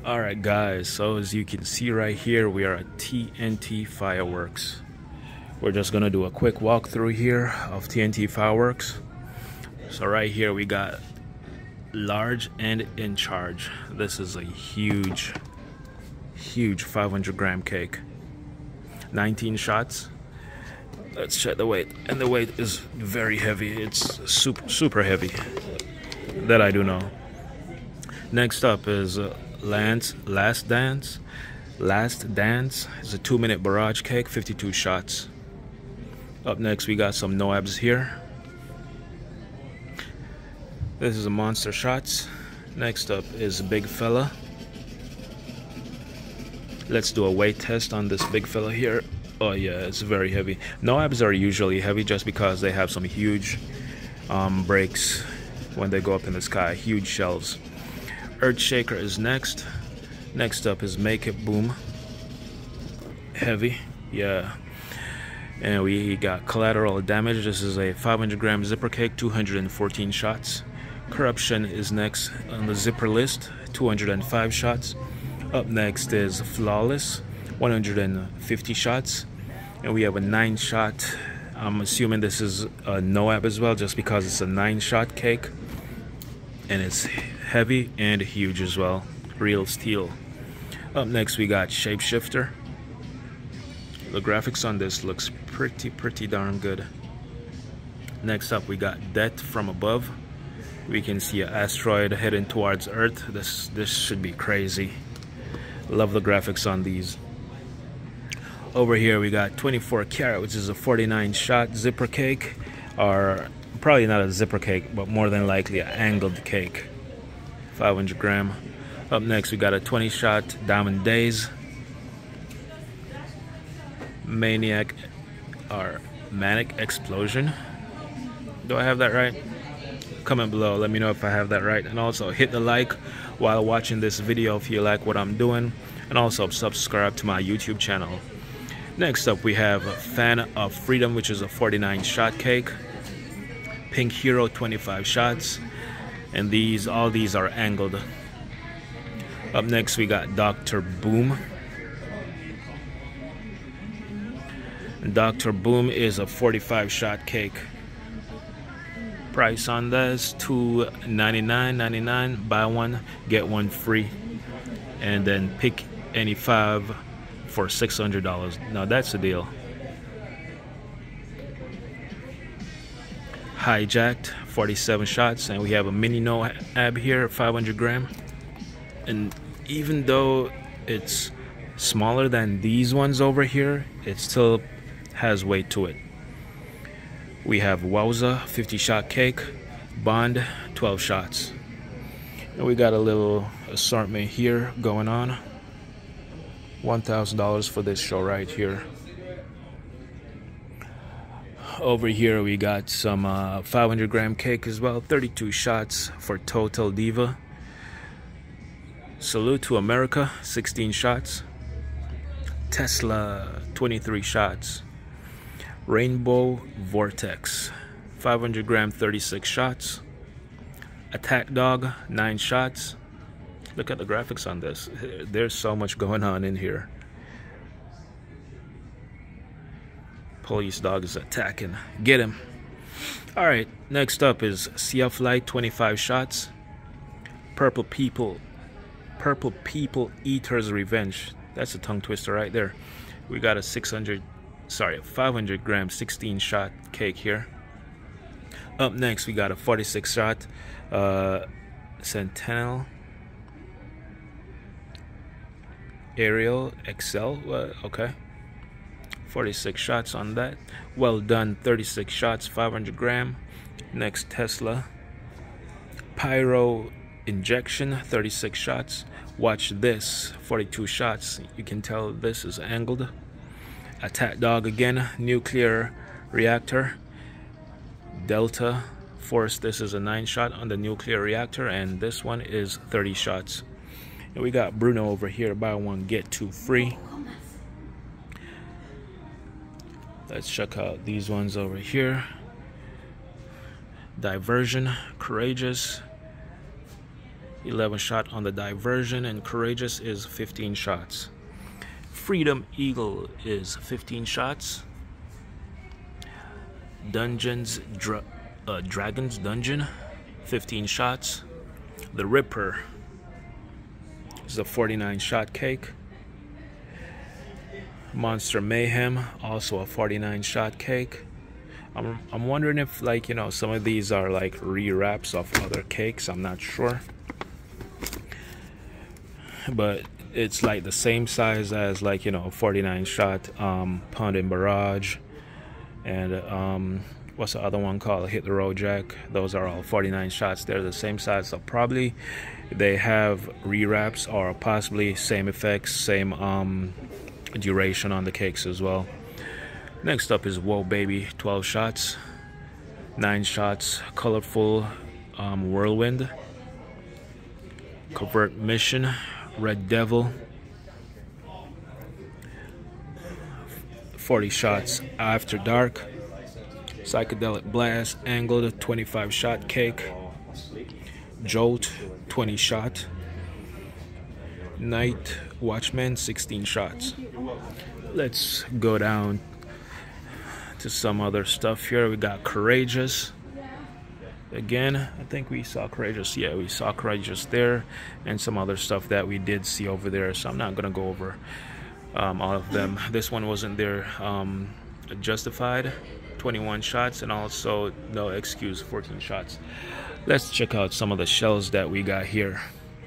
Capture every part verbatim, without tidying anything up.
Alright guys, so as you can see right here, we are at T N T Fireworks. We're just gonna do a quick walkthrough here of T N T Fireworks. So right here we got large and in charge. This is a huge, huge five hundred gram cake. nineteen shots. Let's check the weight. And the weight is very heavy. It's super, super heavy. That I do know. Next up is uh, Lance Last Dance. Last Dance is a two minute barrage cake, fifty-two shots. Up next we got some no abs here. This is a monster shots. Next up is Big Fella. Let's do a weight test on this big fella here. Oh yeah, it's very heavy. No abs are usually heavy just because they have some huge um, brakes when they go up in the sky, huge shelves. Earth Shaker is next. Next up is Make It Boom. Heavy, yeah. And we got Collateral Damage. This is a five hundred gram zipper cake, two hundred fourteen shots. Corruption is next on the zipper list, two hundred five shots. Up next is Flawless, one hundred fifty shots. And we have a nine shot. I'm assuming this is a no ab as well, just because it's a nine shot cake. And it's heavy and huge as well. Real steel. Up next we got Shapeshifter. The graphics on this looks pretty, pretty darn good. Next up we got Death from Above. We can see an asteroid heading towards Earth. This, this should be crazy. Love the graphics on these. Over here we got twenty-four karat, which is a forty-nine shot zipper cake. Or probably not a zipper cake, but more than likely an angled cake. five hundred gram. Up next we got a twenty shot Diamond Days. Maniac or Manic Explosion. Do I have that right? Comment below, let me know if I have that right. And also hit the like while watching this video if you like what I'm doing. And also subscribe to my YouTube channel. Next up we have Fan of Freedom, which is a forty-nine shot cake. Pink Hero, twenty-five shots. And these, all these are angled. Up next we got Doctor Boom. Doctor Boom is a forty-five shot cake. Price on this two ninety-nine ninety-nine. Buy one get one free, and then pick any five for six hundred dollars. Now that's a deal. Hijacked, forty-seven shots, and we have a mini no ab here, five hundred gram. And even though it's smaller than these ones over here, it still has weight to it. We have Wowza, fifty shot cake. Bond, twelve shots. And we got a little assortment here going on. one thousand dollars for this show right here. Over here we got some uh, five hundred gram cake as well. thirty-two shots for Total Diva. Salute to America, sixteen shots. Tesla, twenty-three shots. Rainbow Vortex, five hundred gram, thirty-six shots. Attack Dog, nine shots. Look at the graphics on this. There's so much going on in here. Police dog is attacking. Get him. Alright, next up is Sea of Light, twenty-five shots. Purple People. Purple People Eater's Revenge. That's a tongue twister right there. We got a six hundred, sorry, a five hundred gram, sixteen shot cake here. Up next we got a forty-six shot uh, Sentinel Aerial X L. Uh, okay. forty-six shots on that. Well done, thirty-six shots, five hundred gram. Next Tesla Pyro Injection, thirty-six shots. Watch this, forty-two shots. You can tell this is angled. Attack Dog again, Nuclear Reactor. Delta Force, this is a nine shot on the nuclear reactor, and this one is thirty shots. And we got Bruno over here, buy one get two free. Let's check out these ones over here. Diversion, Courageous, eleven shot on the Diversion, and Courageous is fifteen shots. Freedom Eagle is fifteen shots. Dungeons Dra uh, Dragons Dungeon, fifteen shots. The Ripper is a forty-nine shot cake. Monster Mayhem, also a forty-nine shot cake. I'm, I'm wondering if, like, you know, some of these are like re-wraps of other cakes. I'm not sure, but it's like the same size as, like, you know, forty-nine shot um, Pounding Barrage, and um, what's the other one called? Hit the Road Jack. Those are all forty-nine shots. They're the same size, so probably they have re-wraps or possibly same effects, same um, duration on the cakes as well. Next up is Whoa Baby, twelve shots, nine shots, Colorful um, Whirlwind, Covert Mission, Red Devil, forty shots, After Dark, Psychedelic Blast, Angled, twenty-five shot cake, Jolt, twenty shot, Night Watchman, sixteen shots. Let's go down to some other stuff here. We got Courageous. Again, I think we saw Courageous. Yeah, we saw Courageous there, and some other stuff that we did see over there. So I'm not gonna go over um, all of them. This one wasn't there. Um, Justified, twenty-one shots, and also No Excuse, fourteen shots. Let's check out some of the shells that we got here.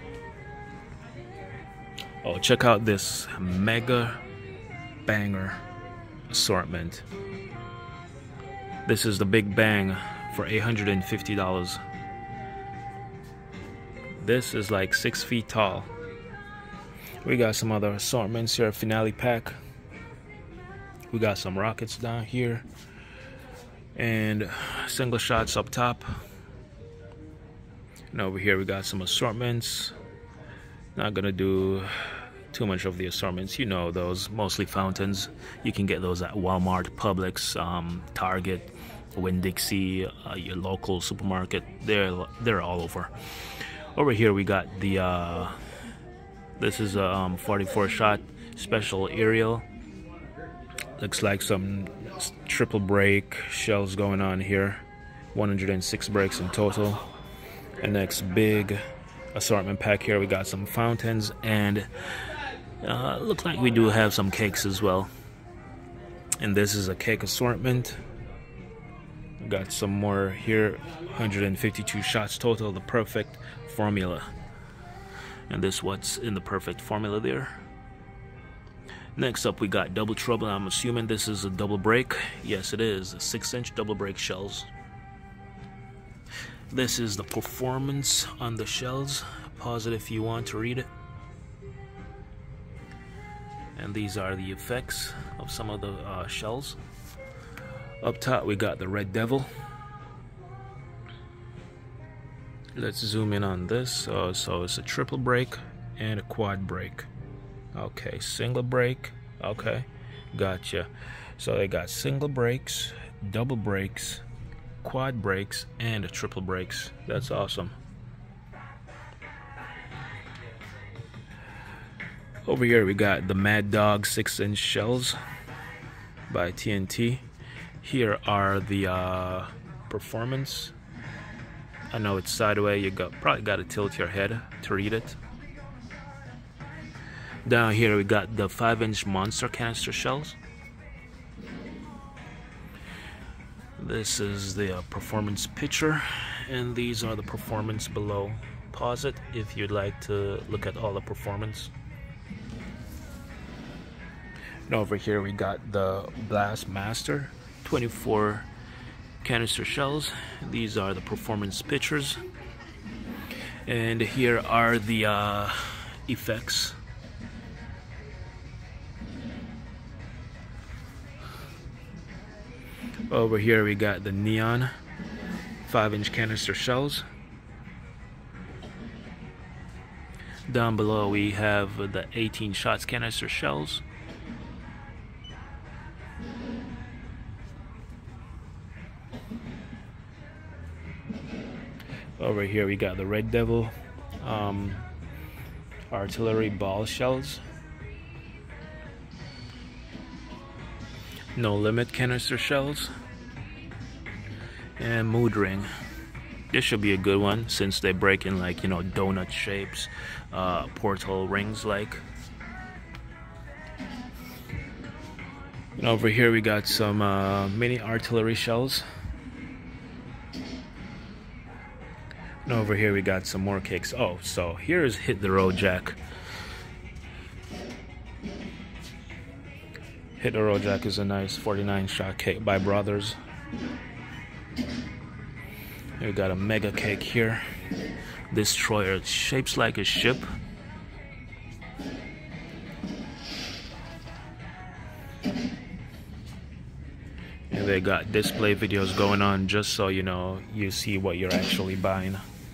Oh, check out this mega banger assortment. This is the Big Bang for eight hundred fifty dollars. This is like six feet tall. We got some other assortments here. Finale pack. We got some rockets down here, and single shots up top. And over here we got some assortments. Not gonna do too much of the assortments. You know those, mostly fountains. You can get those at Walmart, Publix, um, Target, Winn-Dixie, uh, your local supermarket. They're they're all over. Over here we got the uh, this is a um, forty-four shot special aerial. Looks like some triple break shells going on here. one hundred six breaks in total. And next big assortment pack here, we got some fountains, and uh, looks like we do have some cakes as well. And this is a cake assortment. We got some more here. one hundred fifty-two shots total, the perfect formula. And this what's in the perfect formula there. Next up we got Double Trouble. I'm assuming this is a double break. Yes, it is. six inch double break shells. This is the performance on the shells. Pause it if you want to read it. And these are the effects of some of the uh, shells. Up top we got the Red Devil. Let's zoom in on this. Uh, so it's a triple break and a quad break. Okay, single break. Okay, gotcha. So they got single breaks, double breaks, quad breaks, and a triple breaks. That's awesome. Over here we got the Mad Dog six inch shells by T N T. Here are the uh, performance. I know it's sideways. You got probably got to tilt your head to read it. Down here we got the five inch monster canister shells. This is the uh, performance picture, and these are the performance below. Pause it if you'd like to look at all the performance. And over here we got the Blast Master, twenty-four canister shells. These are the performance pictures, and here are the uh, effects. Over here we got the neon five inch canister shells. Down below we have the eighteen shots canister shells. Over here we got the Red Devil um, artillery ball shells, no limit canister shells, and mood ring. This should be a good one since they break in like, you know, donut shapes, uh, portal rings like. And over here we got some uh, mini artillery shells. And over here we got some more cakes. Oh, so here's Hit the Road Jack. Hit the Road Jack is a nice forty-nine shot cake by Brothers. We got a mega cake here. Destroyer. It shapes like a ship. And they got display videos going on just so you know you see what you're actually buying.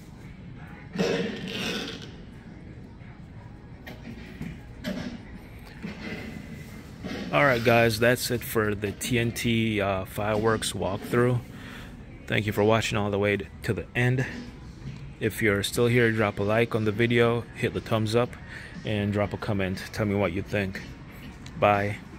Alright guys, that's it for the T N T uh, Fireworks walkthrough. Thank you for watching all the way to the end. If you're still here, drop a like on the video, hit the thumbs up, and drop a comment. Tell me what you think. Bye.